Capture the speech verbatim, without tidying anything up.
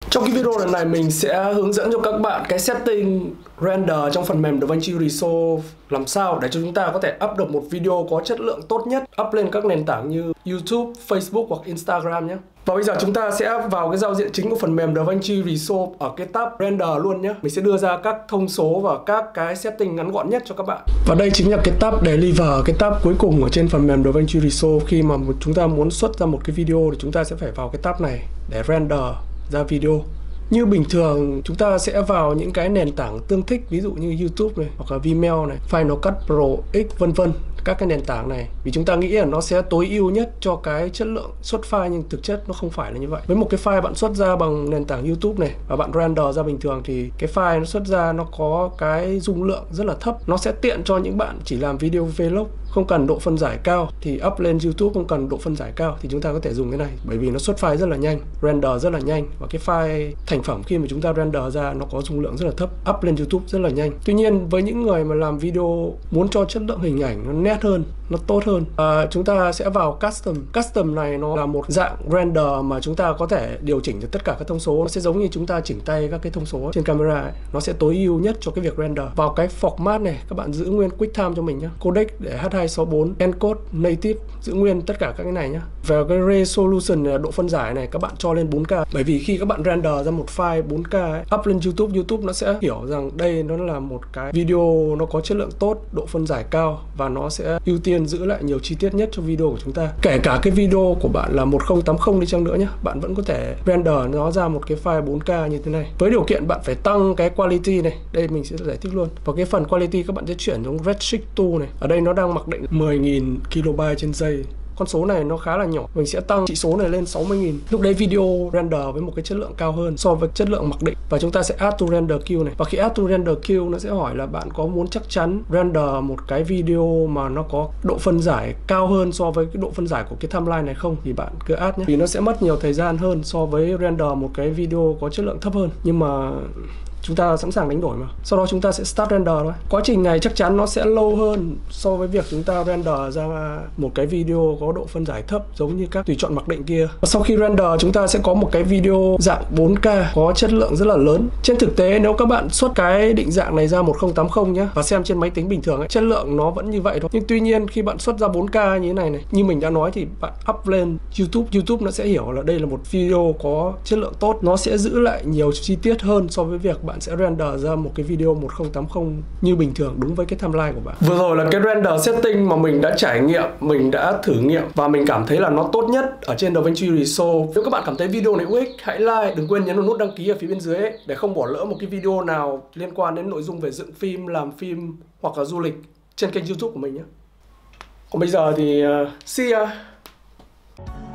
Trong cái video lần này mình sẽ hướng dẫn cho các bạn cái setting render trong phần mềm DaVinci Resolve làm sao để cho chúng ta có thể up được một video có chất lượng tốt nhất up lên các nền tảng như YouTube, Facebook hoặc Instagram nhé. Và bây giờ chúng ta sẽ vào cái giao diện chính của phần mềm DaVinci Resolve ở cái tab render luôn nhé. Mình sẽ đưa ra các thông số và các cái setting ngắn gọn nhất cho các bạn. Và đây chính là cái tab Deliver, cái tab cuối cùng ở trên phần mềm DaVinci Resolve. Khi mà chúng ta muốn xuất ra một cái video thì chúng ta sẽ phải vào cái tab này để render ra video. Như bình thường chúng ta sẽ vào những cái nền tảng tương thích, ví dụ như YouTube này hoặc là Vimeo này, Final Cut Pro X vân vân, các cái nền tảng này, vì chúng ta nghĩ là nó sẽ tối ưu nhất cho cái chất lượng xuất file, nhưng thực chất nó không phải là như vậy. Với một cái file bạn xuất ra bằng nền tảng YouTube này và bạn render ra bình thường thì cái file nó xuất ra nó có cái dung lượng rất là thấp. Nó sẽ tiện cho những bạn chỉ làm video vlog, không cần độ phân giải cao, thì up lên YouTube không cần độ phân giải cao thì chúng ta có thể dùng cái này, bởi vì nó xuất file rất là nhanh, render rất là nhanh, và cái file thành phẩm khi mà chúng ta render ra nó có dung lượng rất là thấp, up lên YouTube rất là nhanh. Tuy nhiên với những người mà làm video muốn cho chất lượng hình ảnh nó nét hơn, nó tốt hơn, à, chúng ta sẽ vào custom. Custom này nó là một dạng render mà chúng ta có thể điều chỉnh được tất cả các thông số. Nó sẽ giống như chúng ta chỉnh tay các cái thông số trên camera ấy. Nó sẽ tối ưu nhất cho cái việc render. Vào cái format này các bạn giữ nguyên QuickTime cho mình nhé, codec để H hai sáu bốn, encode, native, giữ nguyên tất cả các cái này nhé. Về cái resolution, độ phân giải này các bạn cho lên bốn K, bởi vì khi các bạn render ra một file bốn K ấy, up lên YouTube, YouTube nó sẽ hiểu rằng đây nó là một cái video nó có chất lượng tốt, độ phân giải cao, và nó sẽ ưu tiên giữ lại nhiều chi tiết nhất cho video của chúng ta. Kể cả cái video của bạn là một không tám không đi chăng nữa nhé, bạn vẫn có thể render nó ra một cái file bốn K như thế này. Với điều kiện bạn phải tăng cái quality này, đây mình sẽ giải thích luôn. Và cái phần quality các bạn sẽ chuyển xuống Redshift hai này. Ở đây nó đang mặc định mười nghìn kilobyte trên giây. Con số này nó khá là nhỏ, mình sẽ tăng chỉ số này lên sáu mươi nghìn. Lúc đấy video render với một cái chất lượng cao hơn so với chất lượng mặc định. Và chúng ta sẽ add to render queue này. Và khi add to render queue nó sẽ hỏi là bạn có muốn chắc chắn render một cái video mà nó có độ phân giải cao hơn so với cái độ phân giải của cái timeline này không, thì bạn cứ add nhé. Vì nó sẽ mất nhiều thời gian hơn so với render một cái video có chất lượng thấp hơn. Nhưng mà chúng ta sẵn sàng đánh đổi mà. Sau đó chúng ta sẽ start render thôi. Quá trình này chắc chắn nó sẽ lâu hơn so với việc chúng ta render ra một cái video có độ phân giải thấp giống như các tùy chọn mặc định kia. Và sau khi render chúng ta sẽ có một cái video dạng bốn K có chất lượng rất là lớn. Trên thực tế nếu các bạn xuất cái định dạng này ra một không tám không nhé và xem trên máy tính bình thường ấy, chất lượng nó vẫn như vậy thôi. Nhưng tuy nhiên khi bạn xuất ra bốn K như thế này này, như mình đã nói, thì bạn up lên YouTube, YouTube nó sẽ hiểu là đây là một video có chất lượng tốt, nó sẽ giữ lại nhiều chi tiết hơn so với việc bạn sẽ render ra một cái video một không tám không như bình thường đúng với cái timeline của bạn. Vừa rồi là cái render setting mà mình đã trải nghiệm, mình đã thử nghiệm và mình cảm thấy là nó tốt nhất ở trên DaVinci Resolve. Nếu các bạn cảm thấy video này hữu ích, hãy like, đừng quên nhấn vào nút đăng ký ở phía bên dưới ấy, để không bỏ lỡ một cái video nào liên quan đến nội dung về dựng phim, làm phim hoặc là du lịch trên kênh YouTube của mình nhé. Còn bây giờ thì uh, see ya.